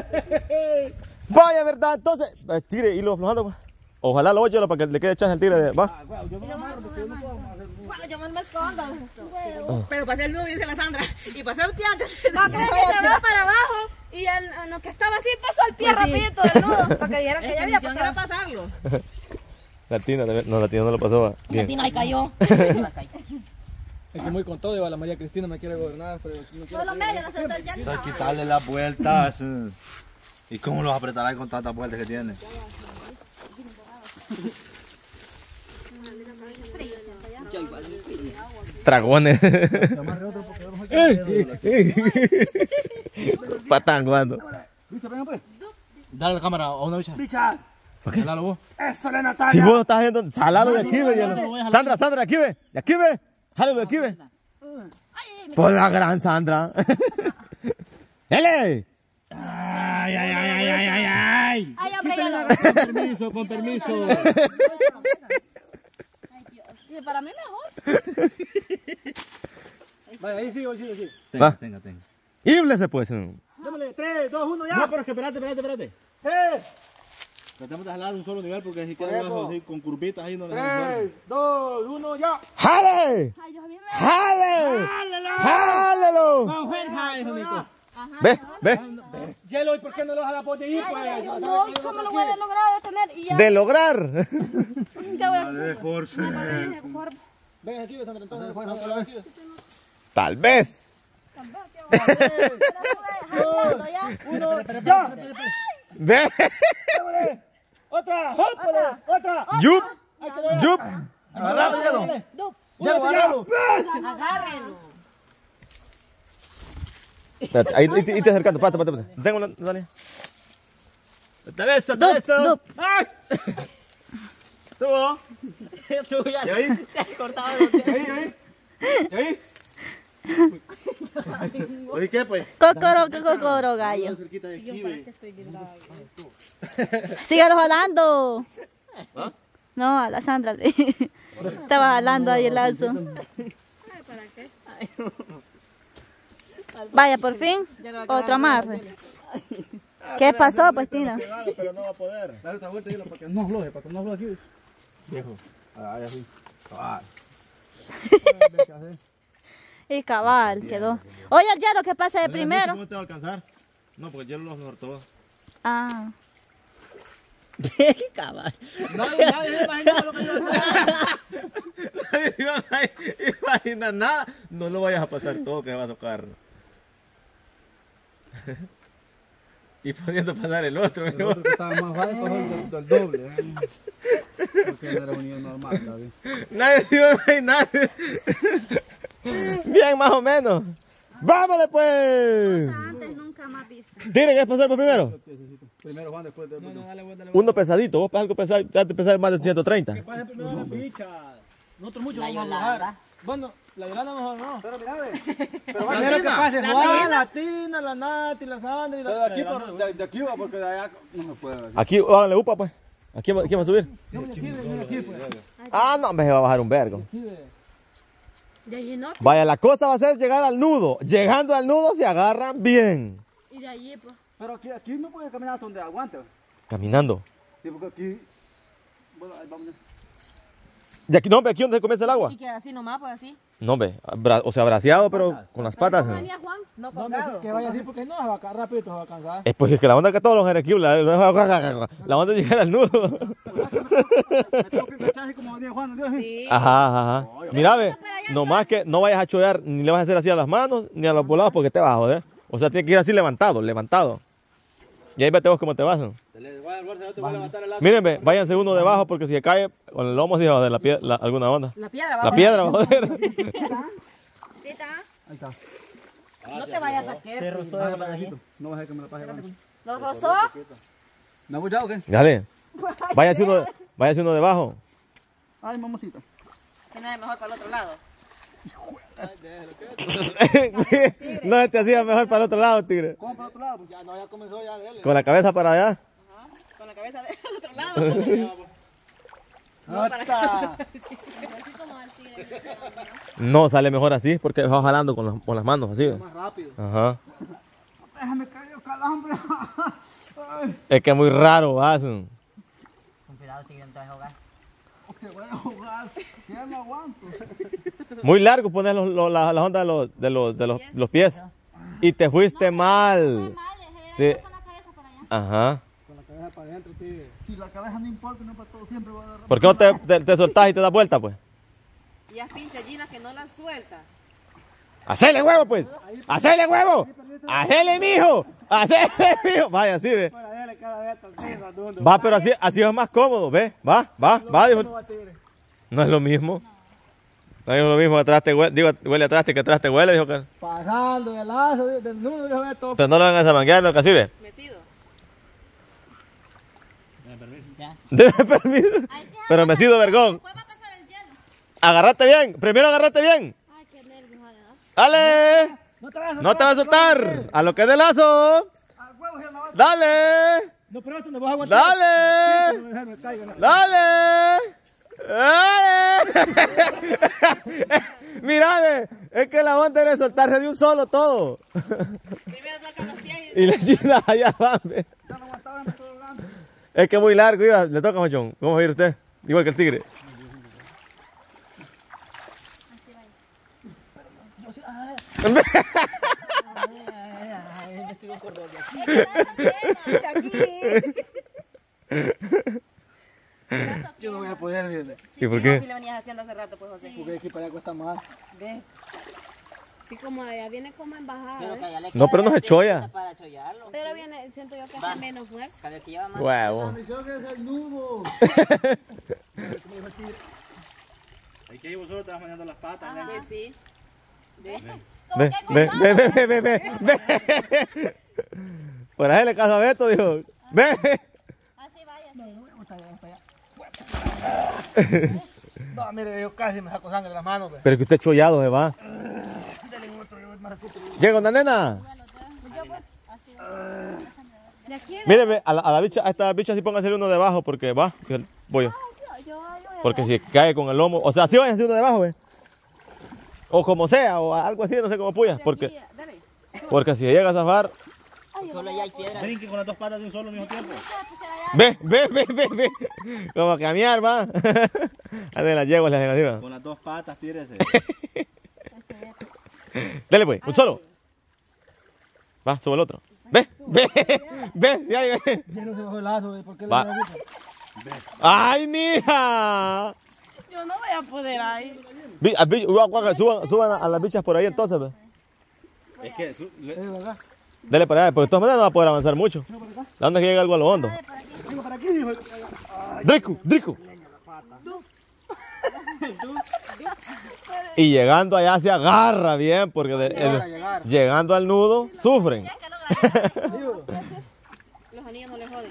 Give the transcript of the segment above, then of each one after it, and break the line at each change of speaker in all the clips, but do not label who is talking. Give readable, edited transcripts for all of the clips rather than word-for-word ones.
Vaya, ¿verdad? Entonces, tigre, y lo aflojando, pues. Ojalá lo oye para que le quede chance al tigre. Va.
Yo me escondo. Pero para hacer el nudo, dice la Sandra. Y para hacer el pie antes.
No, que se va para abajo. Y en lo que estaba así pasó el pie rapidito del nudo. Para que dijeran que ya había pasado.
Era pasarlo.
La Tina no lo pasó.
La Tina ahí cayó.
Estoy muy con todo, y la María Cristina me quiere gobernar, pero no
Solo medio, no se está echando.
Hay que quitarle las vueltas. ¿Y cómo los apretará con tantas vueltas que tiene?
Dragones. Patanguando.
Bicha, venga pues. Dale la cámara a una bicha.
¡Bicha!
Salalo vos.
¡Eso le Natalia!
Si vos estás haciendo, salalo de aquí, ve. Sandra, de aquí, ve. De aquí, ve. Jálalo de aquí, ve. Por la gran Sandra. ¡Ele!
¡Ay, ay, ay, ay, ay, ay, ay!
Ay, hombre, ya lo.
Con permiso, con permiso.
Sí, para mí mejor.
Vaya, ahí sigo, sigo, sigo.
Va.
Tenga.
Híblese, pues.
Démosle, 3, 2, 1, ya.
No, pero es que espérate.
3,
Tratemos de jalar un solo nivel porque si queda así con curvitas ahí no le damos
3, 2, 1, ya.
¡Jale!
Ay, Dios mío.
¡Jale! ¡Jálelo!
Con fuerza, hijo mío.
Ve.
Hielo, ¿y por qué no lo jala por de ahí? Pues?
No, ¿cómo lo voy a lograr detener? Y ya.
De lograr.
Ya voy a.
Dale, Jorge.
Ven aquí, Sandra, entonces.
Tal vez.
¡Ya!
Ve.
¡Otra! ¡Otra! ¡Otra!
Yup. Yup.
¡Agárralo!
Agárrenlo.
Espérate, ahí te acercando. Espérate. Tengo una. Dale. Te beso.
¡Ay!
¿Estuvo?
Tú ya
¿Y ahí?
te has cortado.
¿Y ahí? Oye, ¿qué pues?
Cocoro, gallo.
Cerquita de aquí, ve.
Síguelo jalando.
¿Ah?
No, a la Sandra. Estaba jalando ahí el lazo. Vaya, por fin. Otro amarre. ¿Qué pasó, pues, Tina?
Pero no va a poder.
Dale otra vuelta, hielo, para que no afloje, aquí. Viejo. Ahí así.
Y cabal, quedó. Oye, el hielo que pase de primero.
¿Cómo te va a alcanzar? No, porque yo lo mejor todo.
Ah.
Cabal.
Nadie se imaginaba lo que yo hacía.
Nadie imagina nada. No lo vayas a pasar todo que va a tocar. Y poniendo a pasar el otro.
El otro que estaba más bajo pasó el doble. Porque no era un nivel normal, ¿sabes?
Nadie se iba a imaginar. Bien, más o menos. ¡Vámonos pues!
Antes nunca más visto.
¿Tienen que pasar por primero?
Primero Juan, después de...
No, dale vuelta.
Uno pesadito. Vos pesas algo pesado. Ya te pesas más de 130.
Pase primero las bichas. Nosotros mucho
La
vamos a
Yolanda.
bajar. Bueno, la Yolanda mejor no.
Pero mira, ve.
Primero que pase Juan, la Tina, la Nati, la Sandra y la...
Pero de aquí, de aquí va, porque de allá no me puede ver.
Aquí, háganle upa pues. ¿Aquí va a subir?
Aquí, pues.
Ah, no, me va a bajar un vergo.
Aquí, ve.
De allí no.
Vaya, la cosa va a ser llegar al nudo. Llegando al nudo se agarran bien.
Y de allí, pues.
Pero aquí no puede caminar hasta donde aguante.
Caminando.
Sí, porque aquí... Bueno, ahí vamos.
Y aquí, no, ve, aquí donde comienza el agua.
Y queda así nomás, pues así.
No, ve, o sea, braceado, pero con las patas.
Venía Juan.
No
No,
colgado.
que vaya así porque no, se va a rápido, se va a cansar.
Es pues es que la onda que todos los jerequibos, la onda es llegar al nudo.
Me tengo que echar así como venía Juan, ¿no?
Sí.
Ajá. Mira, ve, nomás que no vayas a chollar, ni le vas a hacer así a las manos, ni a los volados porque te vas a joder. O sea, tienes que ir así levantado. Y ahí vete vos cómo te vas.
Te voy a levantar el
Miren, ve, váyanse uno debajo porque si se cae con el lomo, sí va a joder alguna onda.
La piedra va
La piedra va a joder.
Ahí está.
No te vayas a quedar.
Se rozó el pedacito.
No vas a dejar que me la pase.
¿Lo rozó?
¿No has o qué?
Dale. Váyanse uno debajo.
Ay, mamacita.
Que no es mejor para el otro lado.
No, te hacía mejor para el otro lado, tigre.
¿Cómo para el otro lado?
Ya, no, ya comenzó ya de él.
Con la cabeza para allá.
Ajá. Con la cabeza del otro lado.
¡Hasta!
Así como el tigre.
No, sale mejor así porque vas jalando con las manos así.
Más rápido.
Ajá.
Déjame caer el calambre.
Es que es muy raro, vas.
Con cuidado, tigre, no te vas a ahogar.
Que voy a jugar. Ya no aguanto.
Muy largo poner las ondas de los pies. Y te fuiste mal. Sí.
Con la cabeza por allá.
Ajá.
Con la cabeza para adentro, tío. Si la cabeza no importa, no para todo, siempre voy a dar.
¿Por qué no te soltás y te das vuelta, pues?
Y las pinches Ginas que no las suelta.
¡Hacele huevo, pues! ¡Hacele huevo! ¡Hacele, mijo! ¡Hacele, mijo! Vaya, así, ve. Va, pero así es más cómodo, ve. Va, dijo. No es lo mismo. No es lo mismo que traste huele, digo, huele a traste que traste huele, dijo que.
Pagando de lazo, desnudo, dijo esto.
Pero no lo van a zamanguear, no, que así, ve.
Mecido.
Deme permiso. Pero me sido vergón.
Después va a pasar el hielo.
Agarrate bien. Primero agarrate bien.
Ay, qué nervios, ¿verdad?
Dale. No te vas a soltar. A lo que es de lazo. Dale.
No, pero esto no vas a aguantar.
Dale.
Me caigo, no.
Dale. Dale. Mírame. Es que la onda debe soltarse de un solo todo.
Primero sacan los pies
Y las chinas allá van. Ve.
Ya no aguantaba, me estoy hablando.
Es que es muy largo. Iba. Le toca, machón. ¿Cómo va a ir usted? Igual que el tigre.
Yo no voy a poder, fíjate.
¿Y por
Si
qué?
le venías haciendo hace rato, pues, José.
Porque aquí para allá cuesta más.
Ve.
Sí, como de allá viene como embajada.
Pero que allá le
No, pero no se choya.
para chollarlo.
Pero viene, siento yo que hace menos fuerza.
Cada que lleva más.
Huevo.
misión es el nudo.
Hay que ir vosotros te vas manejando las patas. ¿no?
Pues sí. Ve.
Ve. Por ahí le caso a Beto, dijo. Ve.
Así vaya.
No, mire, yo casi me saco sangre de las manos, ve.
Pero que usted chollado se va. Llega con la nena.
De aquí,
Míreme, a la bicha, a esta bicha sí póngase uno debajo porque va. Voy yo. Porque si cae con el lomo, o sea, sí vayan a hacer uno debajo, ve. O como sea, o algo así, no sé cómo puya. Porque si llega a zafar,
Solo allá hay piedras.
Brinque con las dos patas de un solo al mismo tiempo.
ve. Como a cambiar, va. Ande las yeguas, las hacen así,
Con las dos patas, tírese.
Dale pues, un solo. Va, sube el otro. Ve, ya, ve.
Ya no se bajó el lazo, ve. ¿Por qué le
Va.
da gusto?
¡Ay, mija!
Yo no voy a poder ahí.
Suban a las bichas por ahí entonces, ve.
Es que
¿Verdad?
Dale para allá, porque de todas maneras no va a poder avanzar mucho. ¿La onda es que llega algo a lo hondo?
Vengo para aquí, dijo.
Drico. Y llegando allá se agarra bien, porque llegando al nudo sufren.
Los anillos no les joden.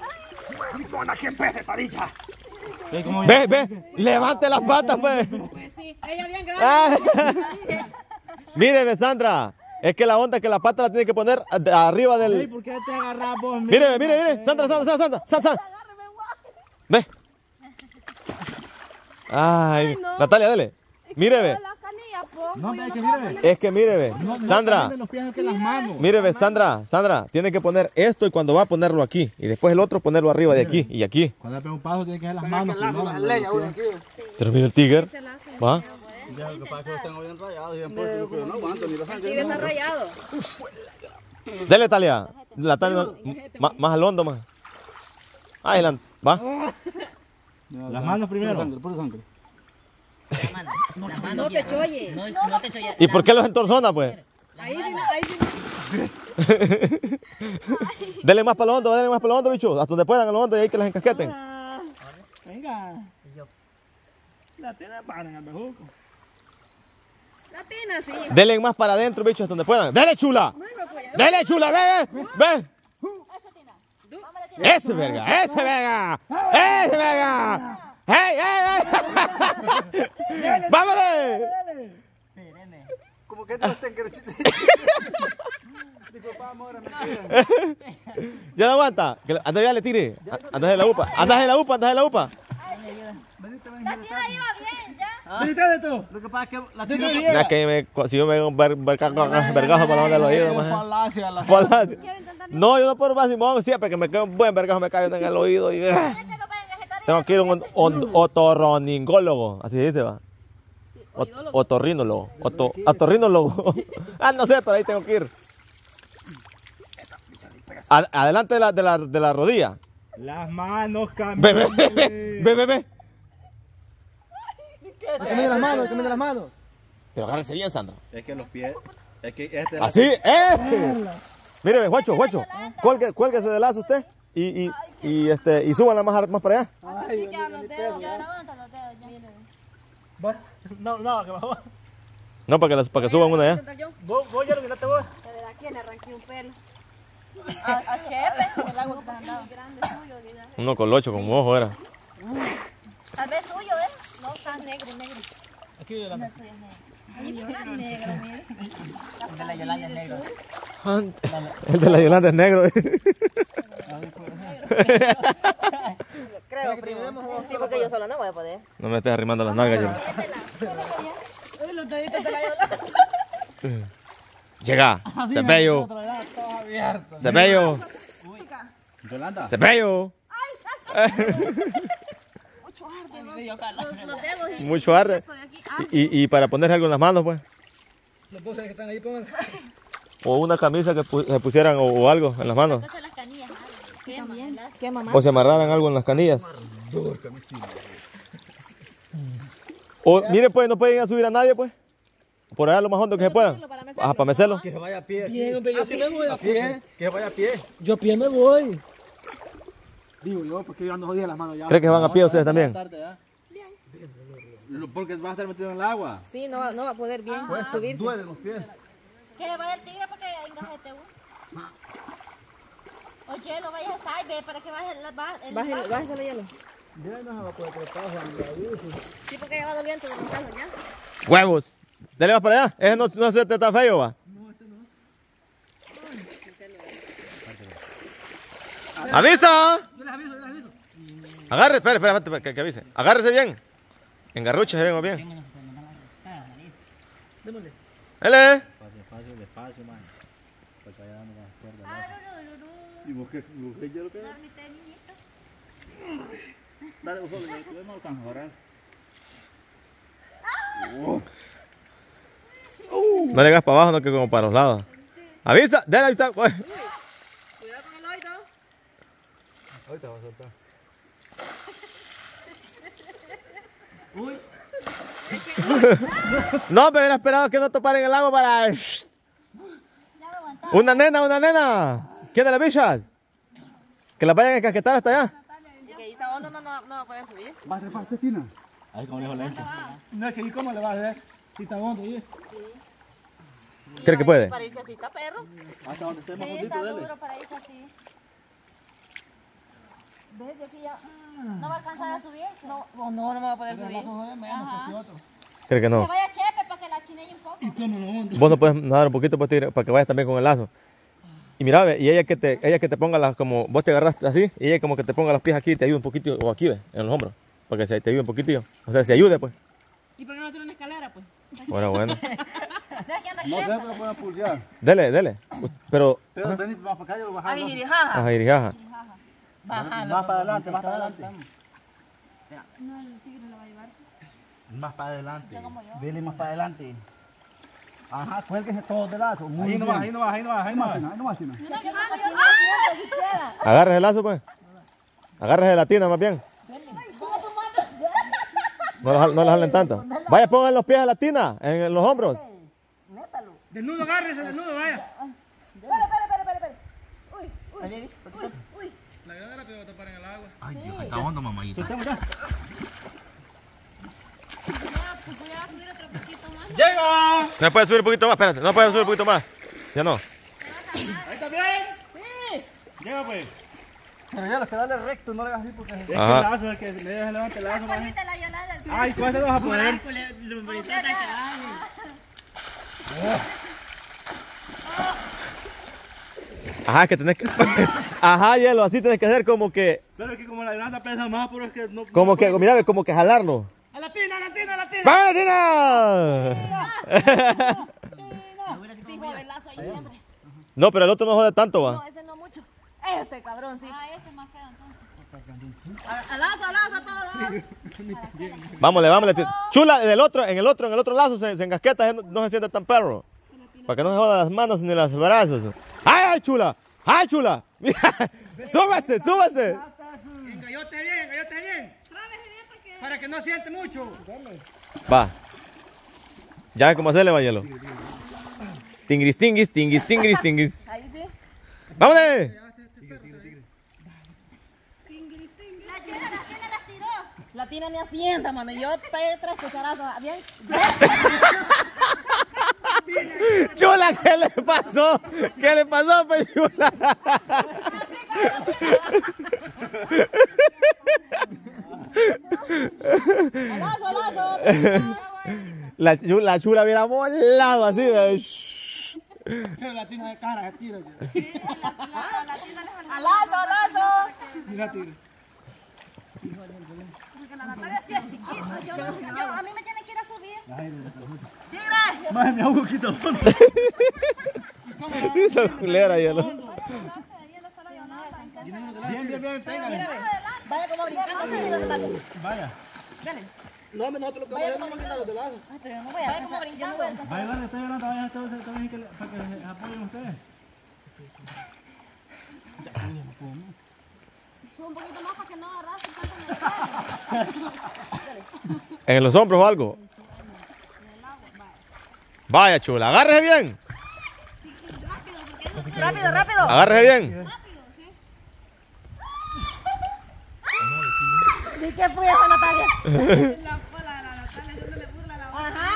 Ve, levante las patas, pues.
Pues sí, ella bien grande.
Ah. Míreme, Sandra, es que la onda es que la pata la tiene que poner arriba
Ey,
del...
¿por qué te agarras vos?
Mire, Sandra. Ve. Ay, Natalia, dale. Míreme.
La canilla, po.
No, ve, que mire.
Es que míreme, Sandra.
Los pies que las manos.
Míreme, Sandra, tiene que poner esto y cuando va a ponerlo aquí. Y después el otro ponerlo arriba de aquí y aquí.
Cuando le pega un paso tiene que hacer las manos. primero.
Pero mira el tigre. ¿Va?
Ya, lo que pasa es que los tengo bien rayados y bien puestos, yo no aguanto ni la
El
sangre.
tigre está rayado.
Dale, Talia. La Talia, más al hondo, más. Ahí, va.
Las manos primero. Pura sangre.
No se choye.
No te choya.
¿Y por qué los entorzona, pues?
Ahí sí
Dale más para los hondos, bicho. Hasta donde puedan a los hondos y ahí que las encasqueten.
Venga. La tiene para en el bejuco.
La tina, sí.
Dele más para adentro, bicho, hasta donde puedan. ¡Dale, chula! ¡Dale, chula! ¡Ve! ¡Ese verga! ¡Hey! ¡Vámonos!
Como que te estén creciendo. Disculpa, amor,
¿Ya no aguanta? Anda, ya le tire. Andas en la upa.
La tía iba bien, ya.
Venite tú. Lo que pasa es que la tiene bien.
Si yo me hago un vergajo para la onda de los oídos, más.
Falacia, la
Falacia.
Quiero intentar
No, yo no puedo más Simón, siempre que me quedo un buen vergazo me cae en el oído y... Tengo que ir a un otorrinolaringólogo, así dice, va. Otorrinólogo. Otorrinólogo. Ah, no sé, pero ahí tengo que ir. Adelante de la rodilla.
Las manos
Ve,
cambian.
ve.
Que me dé las manos, que me dé las manos.
Pero agárrese bien, Sandra.
Es que los pies. Es que este es
Así, Mire, Juancho, cuélguese del lazo usted y súbanla más para allá.
Así quedan los dedos.
Ya levanta los dedos, ya.
No, que bajó.
No, para que suban una allá.
Vos ya lo que no te voy.
De verdad, ¿quién arranqué un pelo?
A Chepe, el agua que se han dado.
Grande suyo, mira.
Uno colocho con ojo era.
Tal vez suyo, ¿eh? No, está negro.
Aquí voy a
El de la Yolanda es negro.
Creo, primo. Sí, porque yo solo no voy a poder.
No me estés arrimando las nalgas, yo.
Los deditos de la Yolanda.
Llega, Cepello. Cepello.
Yolanda.
Cepello.
Los dedos y
Mucho arre.
esto de aquí.
Y para ponerse algo en las manos, pues.
Los dos que están ahí, pongan.
O una camisa que se pusieran o algo en las manos.
Entonces las canillas,
¿Qué mamá?
O se amarraran algo en las canillas. O miren, pues, no pueden ir a subir a nadie, pues. Por allá lo más hondo que se puedan. Ajá, para mecerlo.
Que se vaya a pie.
Bien, hombre, yo sí me voy
A pie. Que se vaya a pie.
Yo a pie me voy. Digo yo, porque yo ando jodida las manos ya.
¿Creen que van a pie ustedes también?
Porque vas a estar metido en el agua.
Sí, no va a poder bien subirse.
Duelen los pies.
Que vaya el tigre para que engajete uno. Oye, lo vayas a estar, ve, para que baje el
Bájese el hielo.
Ya no se va a poder trepar, Juan.
Sí, porque ya va doliendo de los brazos ya.
¡Huevos! Dale más para allá. Ese no se te está feo, va. ¡Avisa!
Yo les aviso.
Agarre, espera, que avise. Agárrese bien. Engarruche, se vengo bien.
Démosle.
¡Ele!
Despacio, man. Porque allá no vas a perder.
Ah,
¿Y vos qué yo lo que?
mi tenisito.
Dale, vos solo, yo no alcanzo a agarrar.
No le hagas para abajo, no que como para los lados. ¡Avisa! ¡Dale, ahí está! Pues.
Cuidado con el oído.
Ahorita va a soltar.
No, me hubiera esperado que no toparan el agua para... Una nena. ¿Quién de las bichas? Que las vayan a casquetar hasta allá.
Y que ahí está hondo, no va a poder subir.
¿Va a trepar usted, Tina?
Ahí como lejos lento.
No es que, ¿y cómo le vas a hacer? Si está hondo, ¿y?
¿Cree que puede?
Para irse así, está perro.
Hasta donde esté más
Sí,
hondito,
está
dele.
duro para irse así. ¿Ves? De aquí ya... ¿No va a alcanzar a subir? No me va a poder subir. Ajá.
¿Cree que
Que
no?
vaya Chepe para que la chinelle un poco.
Vos no puedes nadar un poquito pues, tigre, para que vayas también con el lazo. Y mira, ve, y ella que te ponga las, como vos te agarraste así, y ella como que te ponga los pies aquí y te ayude un poquito, o aquí, ve, en los hombros, para que se te ayude un poquitillo. O sea, se ayude, pues.
¿Y por qué no tiene una escalera, pues?
Bueno.
¿Ves que anda
No
cresta?
sé, pero puedo pulsear.
Dele. Pero,
Pero venís más para acá, yo lo bajando.
Ay, jaja.
ajá, irijaja.
Más para adelante, más para adelante.
No, el tigre lo va a llevar.
Más para adelante.
Yo como yo.
Vele más para adelante. Ajá, cuélguese todos de lazo. Muy
Ahí nomás,
bien.
ahí nomás.
Ahí nomás, Tina.
Agárrese el lazo, pues. Agárrese de la tina, más bien. No los jalen tanto. Vaya, pongan los pies a la tina, en los hombros.
Desnudo, agárrese, desnudo, vaya.
Espera. Uy.
La gran rápido va a tapar en el agua.
Ay, Dios, está hondo, mamadita.
Pues voy a subir otro poquito más.
¡Llega!
No puede subir un poquito más, espérate. No puede subir un poquito más. Ya no.
¿Ahí está bien? Sí. Llega, pues.
Pero ya, los que dale recto, no le hagas así porque...
Es que el
Ajá.
lazo, es que me dejas levantar el lazo, man.
Ahorita la Yolanda.
Ay, con este no vas a poder.
Ajá, que tenés que... Ajá, hielo, así tenés que hacer como que...
Pero es que como la Yolanda pesa más, pero es que no...
Como que, mira, como que jalarlo.
¡A la tina!
¡Vamos, Tina!
Fijo del lazo ahí siempre.
No, pero el otro no jode tanto, va.
No, ese no mucho. Este cabrón, sí.
Ah, este es más feo entonces.
Alazo todos.
Vámonos. Chula, en el otro lazo se encasqueta, no se siente tan perro. Para que no se jodan las manos ni los brazos. ¡Ay, chula! Mira, súbase.
Venga, yo te bien. Para que no siente mucho.
Va. Ya, ¿cómo hacerle, Mayelo? Tingris.
Ahí sí.
¡Vámonos!
La chela las tiró.
La tina ni asienta, mano. Yo pegué 3 cucharazos. Bien.
Chula, ¿qué le pasó? Pues, chula?
Alazo.
La chula hubiera volado así de...
Pero la tina de cara, se tira.
Alazo.
Mira, tira.
Porque la Natalia sí es chiquita.
A mí me tienen que ir a subir.
¡Tigre!
Más me hago un poquito.
Sí, esa culera, Hielo.
Bien, téngame.
Vaya como brincando así, mira, Natalia.
Vaya.
No, nosotros lo que vamos a hacer es quitar los de lado.
Vaya como brincando.
Vaya, estoy hablando, vaya, también para que se apoyen ustedes.
Sube un poquito más para que no arrastre tanto en el suelo.
¿En los hombros o algo? Vaya, chula, agárrese bien.
Rápido.
Agárrese bien.
¿Y qué fue esa Natalia? Ajá.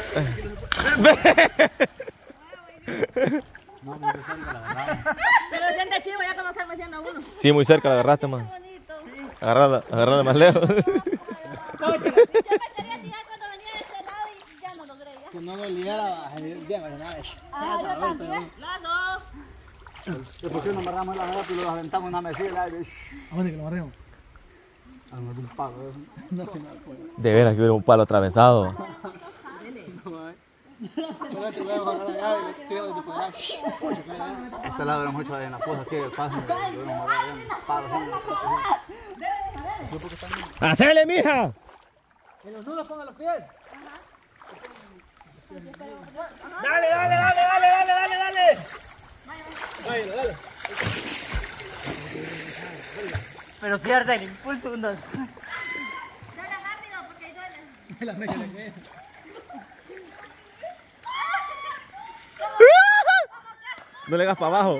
Pero siente chivo ya cuando están meciendo a uno.
Sí, muy cerca la agarraste, man. Agarrarla más lejos.
Yo me quería tirar cuando venía de este lado y ya no logré. Ya.
Que no lo liara, bien,
Ah, yo también. Lazo.
¿Por qué no amarramos la moto y lo aventamos en una mesilla?
¿A dónde que lo amarremos?
A un palo.
De veras que hubiera un palo atravesado.
Este lado era mucho en la poza, aquí el paso.
¡Hacele, mija!
En los nudos ponga los pies.
Dale. Pero pierde el impulso.
Dale rápido porque duele.
La mecha le queda.
No le hagas para abajo.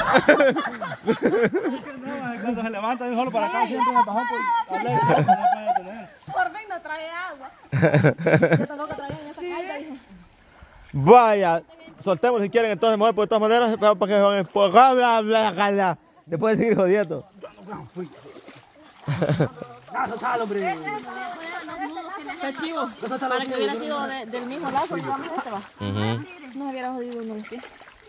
Cuando se levanta, solo para acá, siempre me bajó por hablar. No puede tener.
Por fin no trae agua. Yo tampoco traía en esa carga, dije.
Vaya, soltemos si quieren entonces mejor, porque de todas maneras, para que se van a empujar, después de seguir jodiendo.
Está chivo. Para que hubiera sido del mismo lazo, digamos, este va. No se hubiera jodido uno los pies.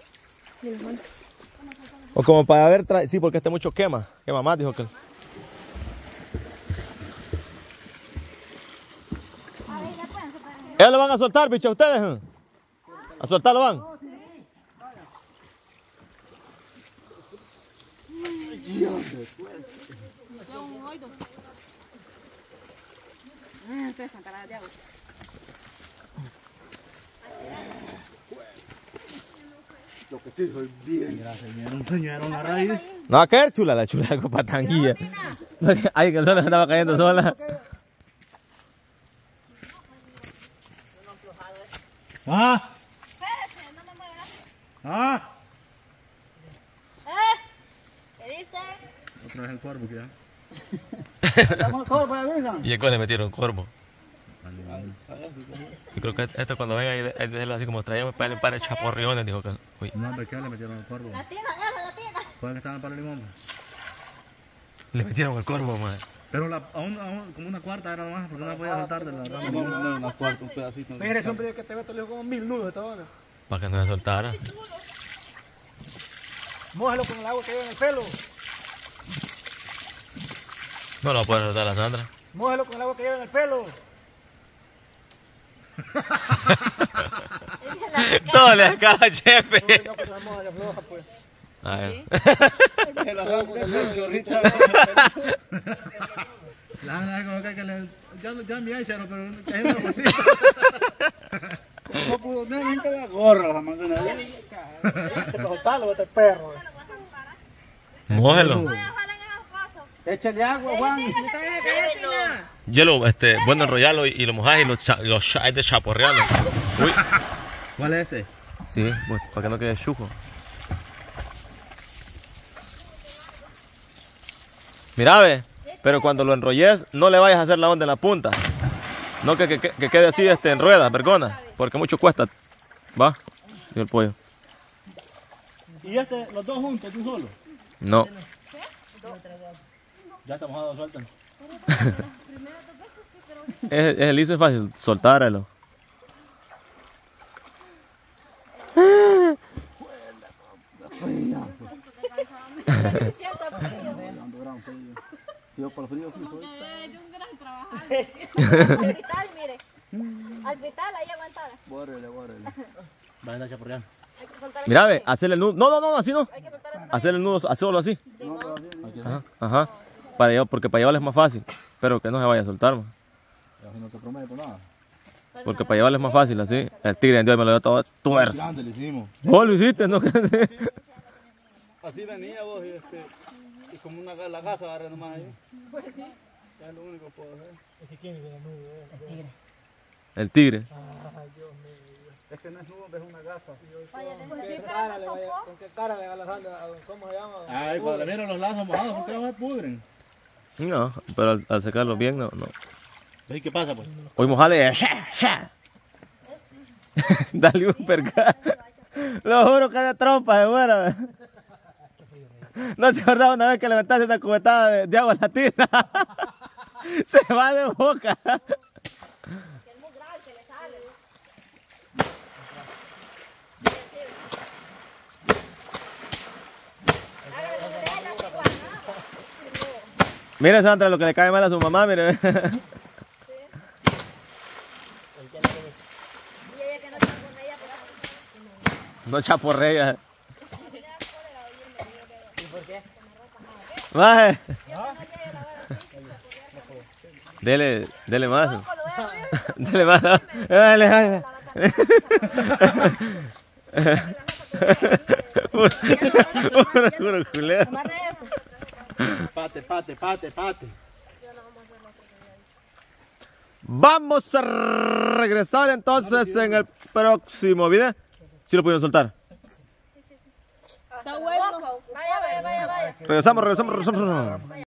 O como para ver, sí, porque este mucho quema más, dijo que. Ellos lo van a soltar, bicho, ustedes. A soltarlo van.
Lo que sí soy bien.
Mira, señor, una raíz.
No va a caer chula, la chula con patanguilla. Ay, que solo andaba cayendo sola.
¡Ah!
Espérese, no me muevas.
¡Ah!
¿Qué dice?
Otra vez el cuervo, que ya.
¿Y en cuál le metieron corvo? Yo creo que esto cuando venga y así como traíamos para el par de chaporriones, dijo que. Uy.
No, ¿por qué le metieron el cuervo?
La tina, la tina.
¿Cuál que estaba en el palo de limón?
Le metieron el corvo, madre.
Pero como una cuarta era nomás, porque no la podía soltar de la rama.
No, una cuarta, un pedacito.
Mira, ese hombre que te meto le dijo como 1000 nudos esta hora.
Para que no se soltara.
Mójalo con el agua que lleva en el pelo.
No lo puede soltar la Sandra.
Mójalo con el agua que lleva en el pelo.
Todo le acaba, chefe.
No, pues la moja, ya floja, pues.
Ay.
Que lo hago con el chorrita.
La como que le... Ya me echaron, pero es una botita.
No pudo, mira, ven que da gorra la manzana. Soltalo, este perro.
Mójelo.
Échale agua, Juan.
Hielo, bueno, enrollarlo y lo mojás y lo echáis de chaporrearlo. Uy.
¿Cuál es este?
Sí, pues, para que no quede chuco. Mira, ve, pero cuando lo enrolles, no le vayas a hacer la onda en la punta. No que quede así en ruedas, vergona, porque mucho cuesta. Va, sí, el pollo.
¿Y los dos juntos, tú solo?
No.
Ya está mojado, sueltan.
Es liso, es fácil, soltáralo.
Yo por frío sí soy.
Al vital, mire. Al vital, ahí aguantada.
Bórrele.
Va a andar chaporreando.
Mira, ve, hacerle el nudo. No, así no. Hacerle el nudo, hacerlo así. Ajá. Porque para llevarle es más fácil. Pero que no se vaya a soltar, man.
No te prometo nada.
Porque para llevarle es más fácil, así. El tigre en Dios me lo dio todo tuerzo.
Grande le hicimos.
Vos lo hiciste, ¿no?
Así venía vos y como la casa agarra nomás ahí. Pues sí. Ya es lo único que puedo hacer.
Es que quién es el nudo,
El tigre.
Ay, Dios mío.
Es que no es nudo, es una gasa.
¿Con qué cara le Alejandro? ¿Cómo se llama?
Ay, cuando le vieron los lazos mojados, ¿por qué no se pudren?
No, pero al secarlo bien, no.
¿Ves qué pasa, pues?
Hoy mojale. Dale un percal. Lo juro que de trompa, de buena. ¿No te acordás una vez que levantaste una cubetada de agua latina? Se va de boca. Mire, Sandra, lo que le cae mal a su mamá, mire. No chaporrea. ¿Y por qué? Baje. Dele más. Dele más. Dale. Puro culero.
Pate.
Vamos a regresar entonces en el próximo video. ¿Sí lo pudieron soltar?
Está bueno.
Vaya.
Regresamos.